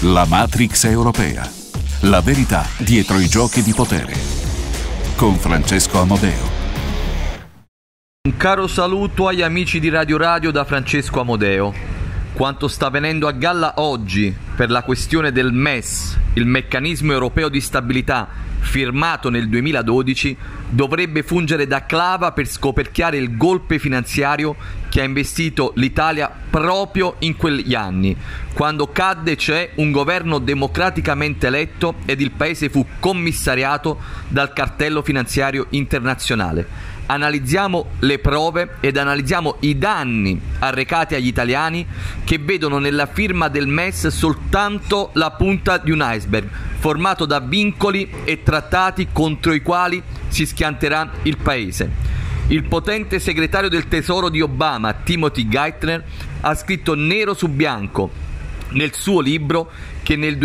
La Matrix europea. La verità dietro i giochi di potere. Con Francesco Amodeo. Un caro saluto agli amici di Radio Radio da Francesco Amodeo. Quanto sta avvenendo a galla oggi per la questione del MES, il meccanismo europeo di stabilità, firmato nel 2012, dovrebbe fungere da clava per scoperchiare il golpe finanziario che ha investito l'Italia proprio in quegli anni, quando cadde, cioè, un governo democraticamente eletto ed il paese fu commissariato dal cartello finanziario internazionale. Analizziamo le prove ed analizziamo i danni arrecati agli italiani che vedono nella firma del MES soltanto la punta di un iceberg, formato da vincoli e trattati contro i quali si schianterà il paese. Il potente segretario del tesoro di Obama, Timothy Geithner, ha scritto nero su bianco nel suo libro che nel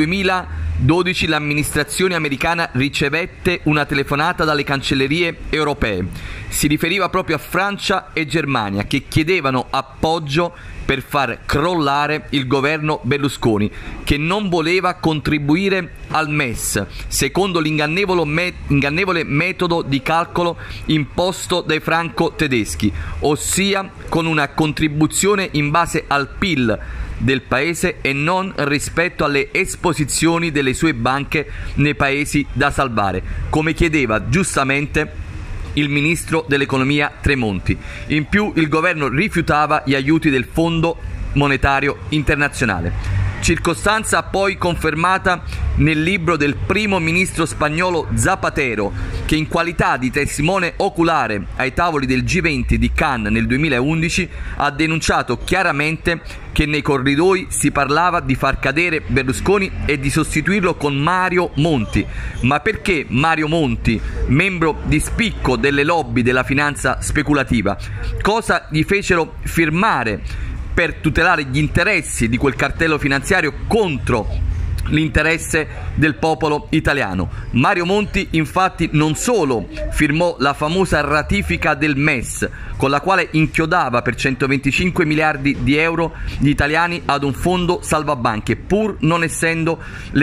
2012 l'amministrazione americana ricevette una telefonata dalle cancellerie europee. Si riferiva proprio a Francia e Germania, che chiedevano appoggio per far crollare il governo Berlusconi, che non voleva contribuire al MES, secondo l'ingannevole metodo di calcolo imposto dai franco-tedeschi, ossia con una contribuzione in base al PIL del paese e non rispetto alle esposizioni delle sue banche nei paesi da salvare, come chiedeva giustamente il ministro dell'economia Tremonti. In più il governo rifiutava gli aiuti del Fondo Monetario Internazionale. Circostanza poi confermata nel libro del primo ministro spagnolo Zapatero, che in qualità di testimone oculare ai tavoli del G20 di Cannes nel 2011 ha denunciato chiaramente che nei corridoi si parlava di far cadere Berlusconi e di sostituirlo con Mario Monti. Ma perché Mario Monti, membro di spicco delle lobby della finanza speculativa? Cosa gli fecero firmare per tutelare gli interessi di quel cartello finanziario contro l'interesse del popolo italiano? Mario Monti infatti non solo firmò la famosa ratifica del MES, con la quale inchiodava per 125 miliardi di euro gli italiani ad un fondo salvabanche, pur non essendo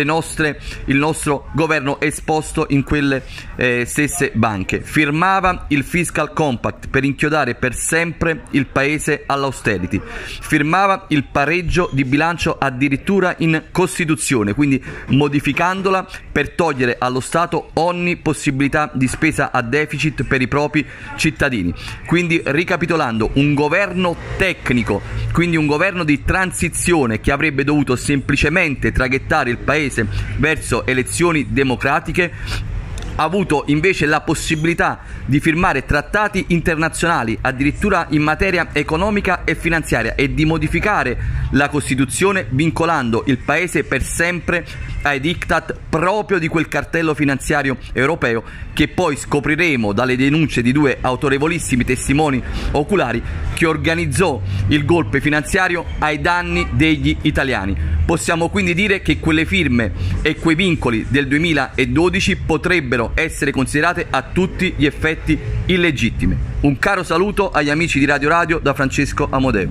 il nostro governo esposto in quelle stesse banche. Firmava il Fiscal Compact per inchiodare per sempre il paese all'austerity. Firmava il pareggio di bilancio addirittura in Costituzione, quindi modificandola per togliere allo Stato ogni possibilità di spesa a deficit per i propri cittadini. Quindi, ricapitolando, un governo tecnico, quindi un governo di transizione che avrebbe dovuto semplicemente traghettare il paese verso elezioni democratiche, ha avuto invece la possibilità di firmare trattati internazionali addirittura in materia economica e finanziaria e di modificare la Costituzione vincolando il paese per sempre ai diktat proprio di quel cartello finanziario europeo, che poi scopriremo dalle denunce di due autorevolissimi testimoni oculari che organizzò il golpe finanziario ai danni degli italiani. Possiamo quindi dire che quelle firme e quei vincoli del 2012 potrebbero essere considerate a tutti gli effetti illegittime. Un caro saluto agli amici di Radio Radio da Francesco Amodeo.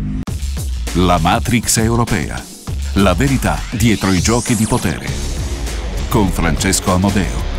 La Matrix europea. La verità dietro i giochi di potere. Con Francesco Amodeo.